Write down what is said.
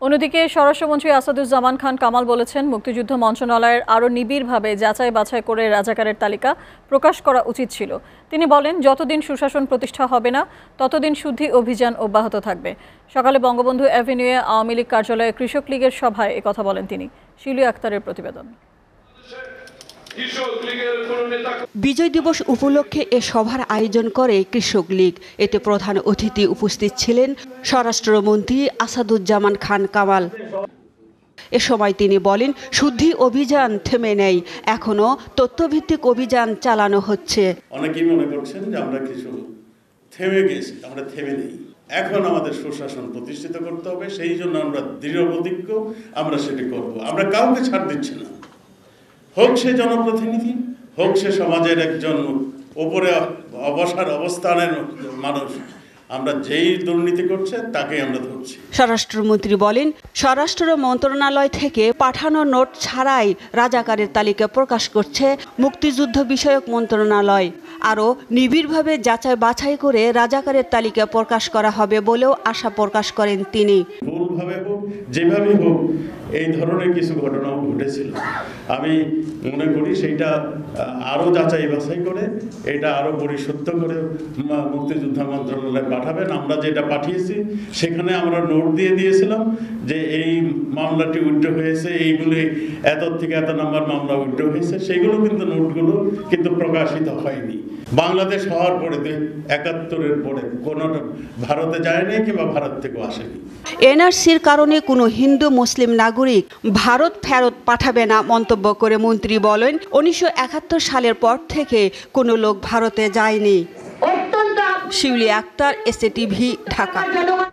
অন্যদিকে স্বরাষ্ট্রমন্ত্রী আসাদুজ্জামান খান কামাল বলেছেন, মুক্তিযুদ্ধ মন্ত্রণালয়ের আরও নিবিড়ভাবে যাচাই বাছাই করে রাজাকারের তালিকা প্রকাশ করা উচিত ছিল। তিনি বলেন, যতদিন সুশাসন প্রতিষ্ঠা হবে না ততদিন শুদ্ধি অভিযান অব্যাহত থাকবে। সকালে বঙ্গবন্ধু অ্যাভিনিউয়ে আওয়ামী লীগ কার্যালয়ে কৃষক লীগের সভায় একথা বলেন তিনি। শিলু আক্তারের প্রতিবেদন। বিজয় দিবস উপলক্ষে এ সভার আয়োজন করে কৃষক লীগ। এতে প্রধান অতিথি উপস্থিত ছিলেন স্বরাষ্ট্রমন্ত্রী আসাদুজ্জামান খান কামাল। এ সময় তিনি বলেন, শুদ্ধি অভিযান থেমে নেই, এখনো তথ্যভিত্তিক অভিযান চালানো হচ্ছে। অনেকেই মনে করছেন যে আমরা কিছু থেমে গেছি, আমরা থেমে নেই। এখন আমাদের সুশাসন প্রতিষ্ঠিত করতে হবে, সেই জন্য আমরা দৃঢ় প্রতিজ্ঞ, আমরা সেটি করব। আমরা কাউকে ছাড় দিচ্ছি না, হোক সে জনপ্রতিনিধি, হোক সে সমাজের একজন উপরে অবসর অবস্থানের মানুষ, আমরা যেই দুর্নীতি করছে তাকে আমরা ধরছি। স্বরাষ্ট্রমন্ত্রী বলেন, স্বরাষ্ট্র মন্ত্রণালয় থেকে পাঠানো নোট ছাড়াই রাজাকারের তালিকা প্রকাশ করছে মুক্তিযুদ্ধ বিষয়ক মন্ত্রণালয়। আরও নিবিড়ভাবে যাচাই বাছাই করে রাজাকারের তালিকা প্রকাশ করা হবে বলেও আশা প্রকাশ করেন তিনি। ভুলভাবে হোক, যেভাবে হোক, এই ধরনের কিছু ঘটনাও ঘটেছিল। আমি মনে করি সেইটা আরও যাচাই বাছাই করে, এটা আরও পরিশুদ্ধ করে মুক্তিযুদ্ধ মন্ত্রণালয়ে পাঠাবেন। আমরা যেটা পাঠিয়েছি সেখানে আমরা নোট দিয়ে দিয়েছিলাম যে এই মামলাটি উইথড্র হয়েছে, এইগুলি এত থেকে এত নাম্বার মামলা উইথড্র হয়েছে, সেইগুলো কিন্তু নোটগুলো কিন্তু প্রকাশিত হয়নি। বাংলাদেশ হওয়ার পরে ৭১-এর পরে কোনো ভারতে যায়নি কিংবা ভারত থেকেও আসেনি। এনআরসির কারণে কোনো হিন্দু মুসলিম নাগরিক ভারত ফেরত পাঠাবে না মন্তব্য করে মন্ত্রী বলেন, ১৯৭১ সালের পর থেকে কোনো লোক ভারতে যায়নি। শিউলি আক্তার, SATV, ঢাকা।